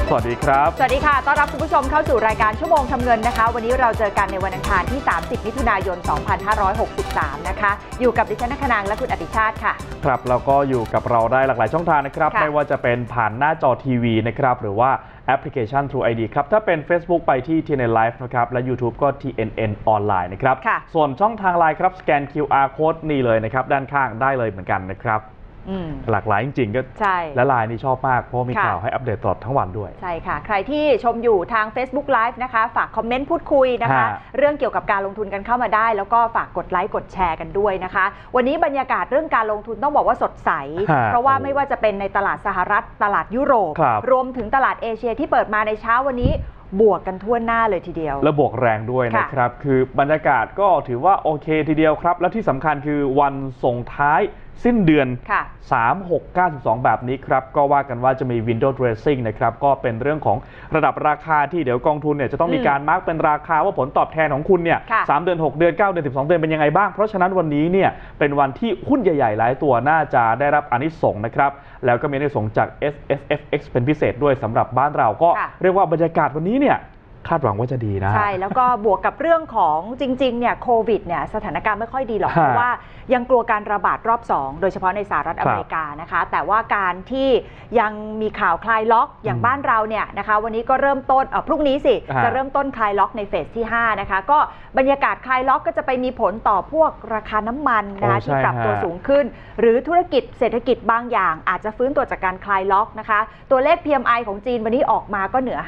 สวัสดีครับสวัสดีค่ะต้อนรับคุณผู้ชมเข้าสู่รายการชั่วโมงทำเงินนะคะวันนี้เราเจอกันในวันอังคารที่30มิถุนายน2563นะคะอยู่กับดิฉันณัฐนางและคุณอติชาติค่ะครับแล้วก็อยู่กับเราได้หลากหลายช่องทางนะครับไม่ว่าจะเป็นผ่านหน้าจอทีวีนะครับหรือว่าแอปพลิเคชัน True ID ครับถ้าเป็น Facebook ไปที่ TNN Live นะครับและ YouTube ก็ TNN ออนไลน์นะครับส่วนช่องทางไลน์ครับสแกน QR Code นี่เลยนะครับด้านข้างได้เลยเหมือนกันนะครับหลากหลายจริงๆก็และไลน์นี่ชอบมากเพราะมีข่าวให้อัปเดตตลอดทั้งวันด้วยใช่ค่ะใครที่ชมอยู่ทาง Facebook Live นะคะฝากคอมเมนต์พูดคุยนะคะเรื่องเกี่ยวกับการลงทุนกันเข้ามาได้แล้วก็ฝากกดไลค์กดแชร์กันด้วยนะคะวันนี้บรรยากาศเรื่องการลงทุนต้องบอกว่าสดใสเพราะว่าไม่ว่าจะเป็นในตลาดสหรัฐตลาดยุโรปรวมถึงตลาดเอเชียที่เปิดมาในเช้าวันนี้บวกกันทั่วหน้าเลยทีเดียวและบวกแรงด้วยนะครับคือบรรยากาศก็ถือว่าโอเคทีเดียวครับและที่สำคัญคือวันส่งท้ายสิ้นเดือน3692แบบนี้ครับก็ว่ากันว่าจะมี window dressing นะครับก็เป็นเรื่องของระดับราคาที่เดี๋ยวกองทุนเนี่ยจะต้องมีการมาร์กเป็นราคาว่าผลตอบแทนของคุณเนี่ย3เดือน6เดือน9เดือน12เดือนเป็นยังไงบ้างเพราะฉะนั้นวันนี้เนี่ยเป็นวันที่หุ้นใหญ่ๆหลายตัวน่าจะได้รับอานิสงส์นะครับแล้วก็มีอานิสงส์จาก SSFX เป็นพิเศษด้วยสำหรับบ้านเราก็เรียกว่าบรรยากาศวันนี้เนี่ยคาดหวังว่าจะดีนะใช่แล้วก็บวกกับเรื่องของจริงๆเนี่ยโควิดเนี่ยสถานการณ์ไม่ค่อยดีหรอกเพราะว่ายังกลัวการระบาดรอบ2โดยเฉพาะในสหรัฐอเมริกานะคะแต่ว่าการที่ยังมีข่าวคลายล็อกอย่างบ้านเราเนี่ยนะคะวันนี้ก็เริ่มต้นพรุ่งนี้สิจะเริ่มต้นคลายล็อกในเฟสที่5นะคะก็บรรยากาศคลายล็อกก็จะไปมีผลต่อพวกราคาน้ำมันนะคะที่ปรับตัวสูงขึ้นหรือธุรกิจเศรษฐกิจบางอย่างอาจจะฟื้นตัวจากการคลายล็อกนะคะตัวเลข PMI ของจีนวันนี้ออกมาก็เหนือ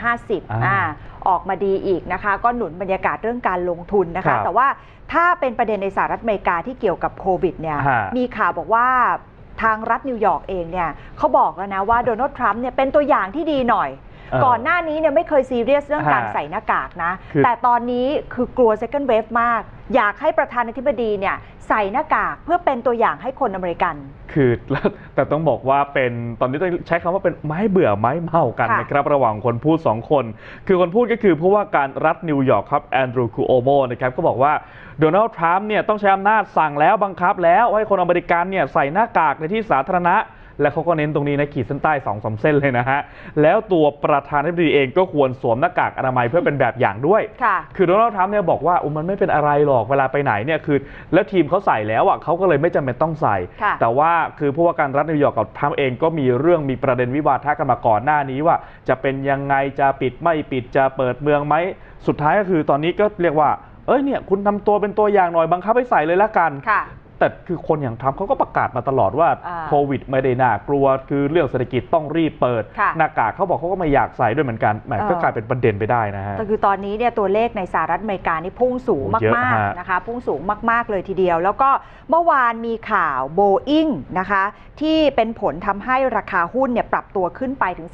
50ออกมาดีอีกนะคะก็หนุนบรรยากาศเรื่องการลงทุนนะคะแต่ว่าถ้าเป็นประเด็นในสหรัฐอเมริกาที่เกี่ยวกับโควิดเนี่ยมีข่าวบอกว่าทางรัฐนิวยอร์กเองเนี่ยเขาบอกแล้วนะว่าโดนัลด์ทรัมป์เนี่ยเป็นตัวอย่างที่ดีหน่อยก่อนหน้านี้เนี่ยไม่เคยซีเรียสเรื่องการใส่หน้ากากนะแต่ตอนนี้คือกลัว second wave มากอยากให้ประธานาธิบดีเนี่ยใส่หน้ากากเพื่อเป็นตัวอย่างให้คนอเมริกันคือแต่ต้องบอกว่าเป็นตอนนี้ต้องใช้คำว่าเป็นไม้เบื่อไม้เมากันนะครับระหว่างคนพูด2คนคือคนพูดก็คือผู้ว่าการรัฐนิวยอร์กครับแอนดรูว์ คูโอโมนะครับก็บอกว่าโดนัลด์ทรัมป์เนี่ยต้องใช้อำนาจสั่งแล้วบังคับแล้วให้คนอเมริกันเนี่ยใส่หน้ากากในที่สาธารณะและเขาก็เน้นตรงนี้นะขีดเส้นใต้2-3 เส้นเลยนะฮะแล้วตัวประธานาธิบดีเองก็ควรสวมหน้ากากอนามัยเพื่อเป็นแบบอย่างด้วยคือโดนัลด์ทรัมป์เนี่ยบอกว่ามันไม่เป็นอะไรหรอกเวลาไปไหนเนี่ยคือแล้วทีมเขาใส่แล้วอ่ะเขาก็เลยไม่จำเป็นต้องใส่แต่ว่าคือผู้ว่าการรัฐนิวยอร์กกับทรัมป์เองก็มีเรื่องมีประเด็นวิวาทะกันมาก่อนหน้านี้ว่าจะเป็นยังไงจะปิดไม่ปิดจะเปิดเมืองไหมสุดท้ายก็คือตอนนี้ก็เรียกว่าเนี่ยคุณทำตัวเป็นตัวอย่างหน่อยบังคับให้ใส่เลยละกันแต่คือคนอย่างทรัมป์เขาก็ประกาศมาตลอดว่าโควิดไม่ได้น่ากลัวคือเรื่องเศรษฐกิจต้องรีบเปิดหน้ากากเขาบอกเขาก็ไม่อยากใส่ด้วยเหมือนกันแหมก็กลายเป็นประเด็นไปได้นะฮะแต่คือตอนนี้เนี่ยตัวเลขในสหรัฐอเมริกานี่พุ่งสูงมากๆนะคะพุ่งสูงมากๆเลยทีเดียวแล้วก็เมื่อวานมีข่าวโบอิ้งนะคะที่เป็นผลทำให้ราคาหุ้นเนี่ยปรับตัวขึ้นไปถึง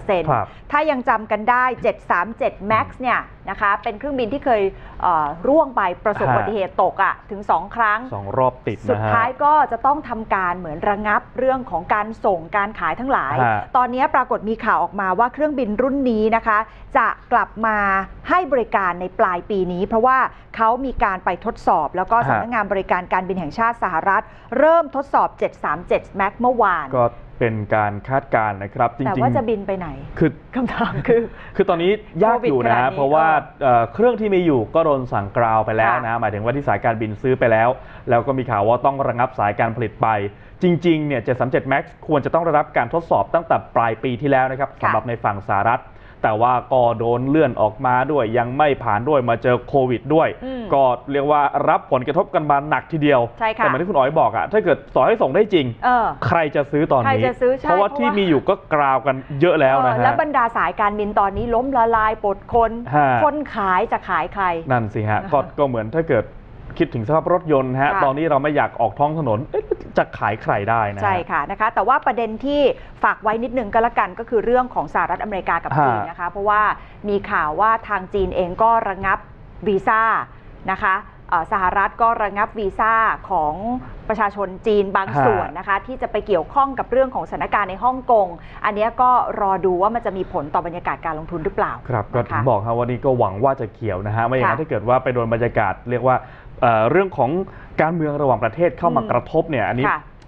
14%ถ้ายังจำกันได้737 MAX เนี่ยนะคะเป็นเครื่องบินที่เคยร่วงไปประสบอุบัติเหตุตกถึง2 ครั้ง 2 รอบติดสุดท้ายก็จะต้องทำการเหมือนระงับเรื่องของการส่งการขายทั้งหลายตอนนี้ปรากฏมีข่าวออกมาว่าเครื่องบินรุ่นนี้นะคะจะกลับมาให้บริการในปลายปีนี้เพราะว่าเขามีการไปทดสอบแล้วก็สำนักงานบริการการบินแห่งชาติสหรัฐเริ่มทดสอบ737 MAX เมื่อวานก็เป็นการคาดการณ์นะครับจริงๆแต่ว่าจะบินไปไหนคือคำถามคือตอนนี้ยากอยู่นะเพราะว่าเครื่องที่มีอยู่ก็โดนสั่งกราวไปแล้วนะหมายถึงว่าที่สายการบินซื้อไปแล้วแล้วก็มีข่าวว่าต้องระงับสายการผลิตไปจริงๆเนี่ย737 MAX ควรจะต้องได้รับการทดสอบตั้งแต่ปลายปีที่แล้วนะครับสำหรับในฝั่งสหรัฐแต่ว่าก็โดนเลื่อนออกมาด้วยยังไม่ผ่านด้วยมาเจอโควิดด้วยก็เรียกว่ารับผลกระทบกันมาหนักทีเดียวแต่เหมือนที่คุณอ๋อยบอกถ้าเกิดต่อให้ส่งได้จริงใครจะซื้อตอนนี้เพราะว่าที่มีอยู่ก็กราวกันเยอะแล้วนะฮะและบรรดาสายการบินตอนนี้ล้มละลายปลดคนขายจะขายใครนั่นสิฮะก็เหมือนถ้าเกิดคิดถึงสภาพรถยนต์ฮะตอนนี้เราไม่อยากออกท้องถนนจะขายใครได้นะใช่ค่ะนะคะแต่ว่าประเด็นที่ฝากไว้นิดนึงก็แล้วกันก็คือเรื่องของสหรัฐอเมริกากับจีนนะคะเพราะว่ามีข่าวว่าทางจีนเองก็ระงับวีซ่านะคะสหรัฐก็ระงับวีซ่าของประชาชนจีนบางส่วนนะคะที่จะไปเกี่ยวข้องกับเรื่องของสถานการณ์ในฮ่องกงอันนี้ก็รอดูว่ามันจะมีผลต่อบรรยากาศการลงทุนหรือเปล่าครับก็ถึงบอกครับวันนี้ก็หวังว่าจะเขียวนะฮะไม่อย่างนั้นถ้าเกิดว่าไปโดนบรรยากาศเรียกว่าเรื่องของการเมืองระหว่างประเทศเข้ามากระทบเนี่ยอันนี้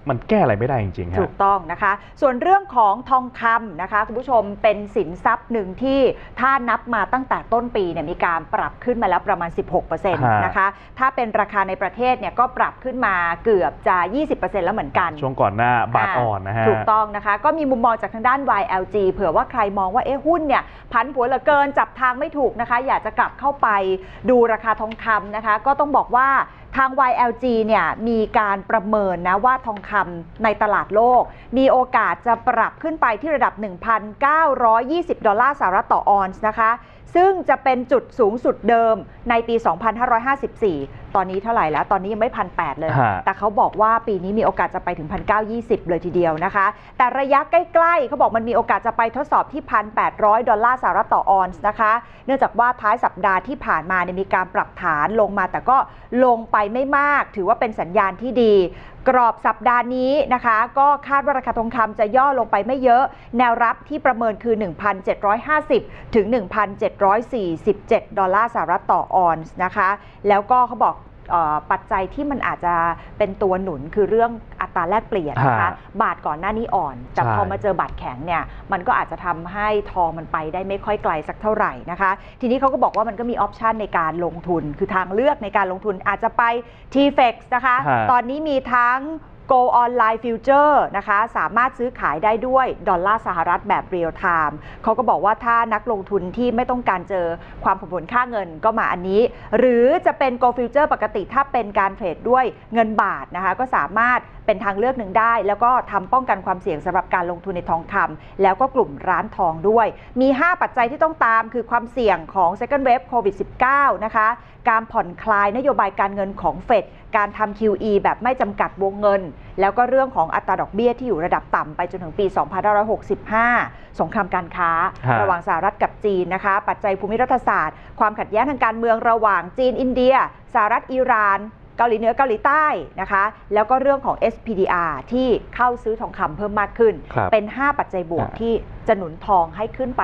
มันแก้อะไรไม่ได้จริงๆฮะถูกต้องนะคะส่วนเรื่องของทองคำนะคะคุณผู้ชมเป็นสินทรัพย์หนึ่งที่ถ้านับมาตั้งแต่ต้นปีเนี่ยมีการปรับขึ้นมาแล้วประมาณ 16% นะคะถ้าเป็นราคาในประเทศเนี่ยก็ปรับขึ้นมาเกือบจะ 20% แล้วเหมือนกันช่วงก่อนหน้าบาทอ่อนนะฮะถูกต้องนะคะก็มีมุมมองจากทางด้าน YLG เผื่อว่าใครมองว่าหุ้นเนี่ยผันผวนเหลือเกินจับทางไม่ถูกนะคะอยากจะกลับเข้าไปดูราคาทองคำนะคะก็ต้องบอกว่าทาง YLG เนี่ยมีการประเมินนะว่าทองคำในตลาดโลกมีโอกาสจะปรับขึ้นไปที่ระดับ 1,920 ดอลลาร์สหรัฐต่อออนซ์นะคะซึ่งจะเป็นจุดสูงสุดเดิมในปี 2554 ตอนนี้เท่าไหร่แล้วตอนนี้ยังไม่ 1,800 เลยแต่เขาบอกว่าปีนี้มีโอกาสจะไปถึง 1,920 เลยทีเดียวนะคะแต่ระยะใกล้ๆเขาบอกมันมีโอกาสจะไปทดสอบที่ 1,800 ดอลลาร์สหรัฐต่อออนซ์นะคะเนื่องจากว่าท้ายสัปดาห์ที่ผ่านมามีการปรับฐานลงมาแต่ก็ลงไปไม่มากถือว่าเป็นสัญญาณที่ดีกรอบสัปดาห์นี้นะคะก็คาดว่าราคาทองคำจะย่อลงไปไม่เยอะแนวรับที่ประเมินคือ 1,750 ถึง 1,747 ดอลลาร์สหรัฐต่อออนซ์นะคะแล้วก็เขาบอกปัจจัยที่มันอาจจะเป็นตัวหนุนคือเรื่องอัตราแลกเปลี่ยนนะคะบาทก่อนหน้านี้อ่อนแต่พอมาเจอบาทแข็งเนี่ยมันก็อาจจะทำให้ทองมันไปได้ไม่ค่อยไกลสักเท่าไหร่นะคะทีนี้เขาก็บอกว่ามันก็มีออปชันในการลงทุนคือทางเลือกในการลงทุนอาจจะไป TFX นะคะตอนนี้มีทั้งGo Online Future นะคะสามารถซื้อขายได้ด้วยดอลลาร์สหรัฐแบบเรียลไทม์เขาก็บอกว่าถ้านักลงทุนที่ไม่ต้องการเจอความผันผวนค่าเงินก็มาอันนี้หรือจะเป็น Go Future ปกติถ้าเป็นการเทรดด้วยเงินบาทนะคะก็สามารถเป็นทางเลือกหนึ่งได้แล้วก็ทำป้องกันความเสี่ยงสำหรับการลงทุนในทองคำแล้วก็กลุ่มร้านทองด้วยมี 5 ปัจจัยที่ต้องตามคือความเสี่ยงของ Second Wave COVID 19นะคะการผ่อนคลายนโยบายการเงินของเฟดการทำ QE แบบไม่จำกัดวงเงินแล้วก็เรื่องของอัตราดอกเบี้ยที่อยู่ระดับต่ำไปจนถึงปี 2565 สงครามการค้าระหว่างสหรัฐกับจีนนะคะปัจจัยภูมิรัฐศาสตร์ความขัดแย้งทางการเมืองระหว่างจีนอินเดียสหรัฐอิหร่านเกาหลีเหนือเกาหลีใต้นะคะแล้วก็เรื่องของ SPDR ที่เข้าซื้อทองคำเพิ่มมากขึ้นเป็น 5 ปัจจัยบวกที่จะหนุนทองให้ขึ้นไป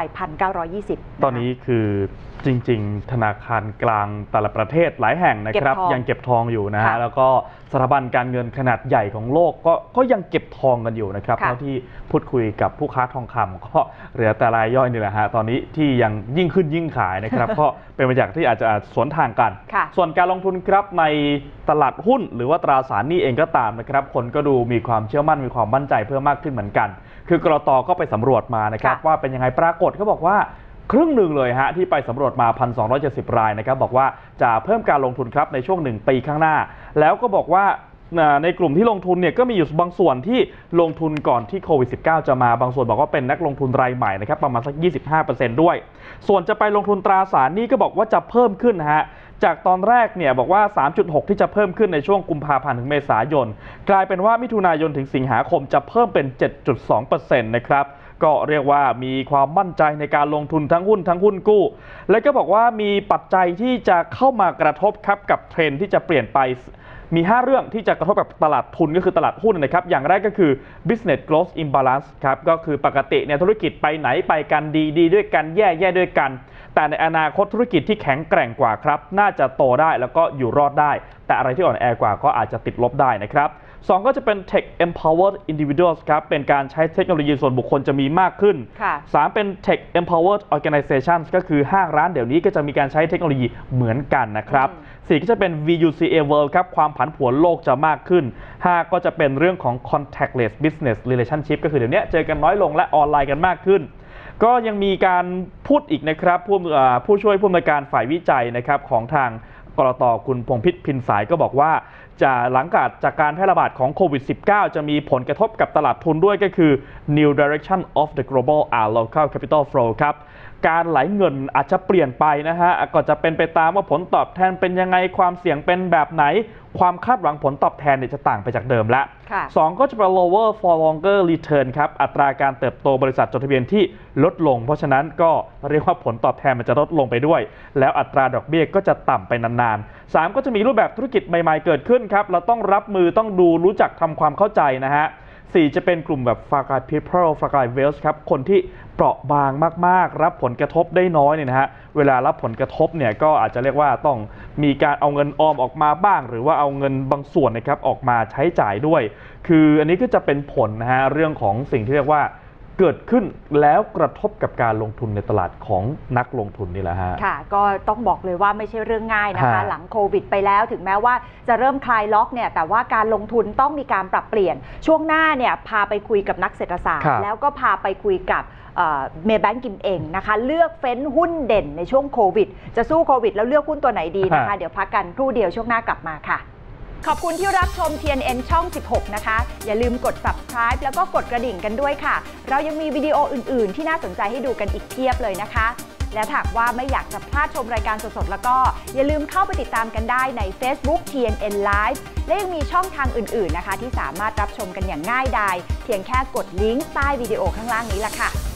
1,920 ตอนนี้คือจริงๆธนาคารกลางแต่ละประเทศหลายแห่งนะครับยังเก็บทองอยู่นะฮะแล้วก็สถาบันการเงินขนาดใหญ่ของโลกก็ยังเก็บทองกันอยู่นะครับเท่าที่พูดคุยกับผู้ค้าทองคำก็เหลือแต่รายย่อยนี่แหละฮะตอนนี้ที่ยังยิ่งขึ้นยิ่งขายนะครับ ก็เป็นมาจากที่อาจจะสวนทางกันส่วนการลงทุนครับในตลาดหุ้นหรือว่าตราสารหนี้เองก็ตามนะครับคนก็ดูมีความเชื่อมั่นมีความมั่นใจเพิ่มมากขึ้นเหมือนกันคือกรต.ก็ไปสำรวจมานะครับว่าเป็นยังไงปรากฏเขาบอกว่าครึ่งหนึ่งเลยฮะที่ไปสำรวจมา 1,270 รายนะครับบอกว่าจะเพิ่มการลงทุนครับในช่วง1 ปีข้างหน้าแล้วก็บอกว่าในกลุ่มที่ลงทุนเนี่ยก็มีอยู่บางส่วนที่ลงทุนก่อนที่โควิด -19 จะมาบางส่วนบอกว่าเป็นนักลงทุนรายใหม่นะครับประมาณสัก 25% ด้วยส่วนจะไปลงทุนตราสารหนี้ก็บอกว่าจะเพิ่มขึ้นฮะจากตอนแรกเนี่ยบอกว่า 3.6 ที่จะเพิ่มขึ้นในช่วงกุมภาพันธ์ถึงเมษายนกลายเป็นว่ามิถุนายนถึงสิงหาคมจะเพิ่มเป็น 7.2% นะครับก็เรียกว่ามีความมั่นใจในการลงทุนทั้งหุ้นทั้งหุ้นกู้และก็บอกว่ามีปัจจัยที่จะเข้ามากระทบครับกับเทรนด์ที่จะเปลี่ยนไปมี 5 เรื่องที่จะกระทบกับตลาดทุนก็คือตลาดหุ้นนะครับอย่างแรกก็คือ business growth imbalance ครับก็คือปกติเนี่ยธุรกิจไปไหนไปกันดีด้วยกันแย่ด้วยกันแต่ในอนาคตธุรกิจที่แข็งแกร่งกว่าครับน่าจะโตได้แล้วก็อยู่รอดได้แต่อะไรที่อ่อนแอกว่าก็อาจจะติดลบได้นะครับ2ก็จะเป็น Tech Empowered Individuals ครับเป็นการใช้เทคโนโลยีส่วนบุคคลจะมีมากขึ้น3เป็น Tech Empowered Organizations ก็คือห้างร้านเดี๋ยวนี้ก็จะมีการใช้เทคโนโลยีเหมือนกันนะครับ4ก็จะเป็น VUCA World ครับความผันผวนโลกจะมากขึ้น5ก็จะเป็นเรื่องของ Contactless Business Relationship ก็คือเดี๋ยวนี้เจอกันน้อยลงและออนไลน์กันมากขึ้นก็ยังมีการพูดอีกนะครับผู้ช่วยผู้อำนวยการฝ่ายวิจัยนะครับของทางกรต.คุณพงษ์พิษพินสายก็บอกว่าหลังจากการแพร่ระบาดของโควิด -19 จะมีผลกระทบกับตลาดทุนด้วยก็คือ New Direction of the Global Local Capital Flow ครับการไหลเงินอาจจะเปลี่ยนไปนะฮะก็จะเป็นไปตามว่าผลตอบแทนเป็นยังไงความเสี่ยงเป็นแบบไหนความคาดหวังผลตอบแทนเนี่ยจะต่างไปจากเดิมแล้ว2ก็จะเป็น lower for longer return ครับอัตราการเติบโตบริษัทจดทะเบียนที่ลดลงเพราะฉะนั้นก็เรียกว่าผลตอบแทนมันจะลดลงไปด้วยแล้วอัตราดอกเบี้ยก็จะต่ำไปนานๆ3ก็จะมีรูปแบบธุรกิจใหม่ๆเกิดขึ้นครับเราต้องรับมือต้องดูรู้จักทำความเข้าใจนะฮะ 4จะเป็นกลุ่มแบบ fragile people fragile wealth ครับคนที่เปราะบางมากๆรับผลกระทบได้น้อยเนี่ยนะฮะเวลารับผลกระทบเนี่ยก็อาจจะเรียกว่าต้องมีการเอาเงินออมออกมาบ้าง หรือว่าเอาเงินบางส่วนนะครับออกมาใช้จ่ายด้วยคืออันนี้ก็จะเป็นผลนะฮะเรื่องของสิ่งที่เรียกว่าเกิดขึ้นแล้วกระทบกับการลงทุนในตลาดของนักลงทุนนี่แหละฮะค่ะก็ต้องบอกเลยว่าไม่ใช่เรื่องง่ายนะคะหลังโควิดไปแล้วถึงแม้ว่าจะเริ่มคลายล็อกเนี่ยแต่ว่าการลงทุนต้องมีการปรับเปลี่ยนช่วงหน้าเนี่ยพาไปคุยกับนักเศรษฐศาสตร์แล้วก็พาไปคุยกับเมย์แบงก์กิมเองนะคะเลือกเฟ้นหุ้นเด่นในช่วงโควิดจะสู้โควิดแล้วเลือกหุ้นตัวไหนดีนะคะเดี๋ยวพักกันครู่เดียวช่วงหน้ากลับมาค่ะขอบคุณที่รับชม TNN ช่อง 16 นะคะอย่าลืมกด subscribe แล้วก็กดกระดิ่งกันด้วยค่ะเรายังมีวิดีโออื่นๆที่น่าสนใจให้ดูกันอีกเพียบเลยนะคะและหากว่าไม่อยากจะพลาดชมรายการสดๆแล้วก็อย่าลืมเข้าไปติดตามกันได้ใน Facebook TNN Live และยังมีช่องทางอื่นๆนะคะที่สามารถรับชมกันอย่างง่ายดายเพียงแค่กดลิงก์ใต้วิดีโอข้างล่างนี้ล่ะค่ะ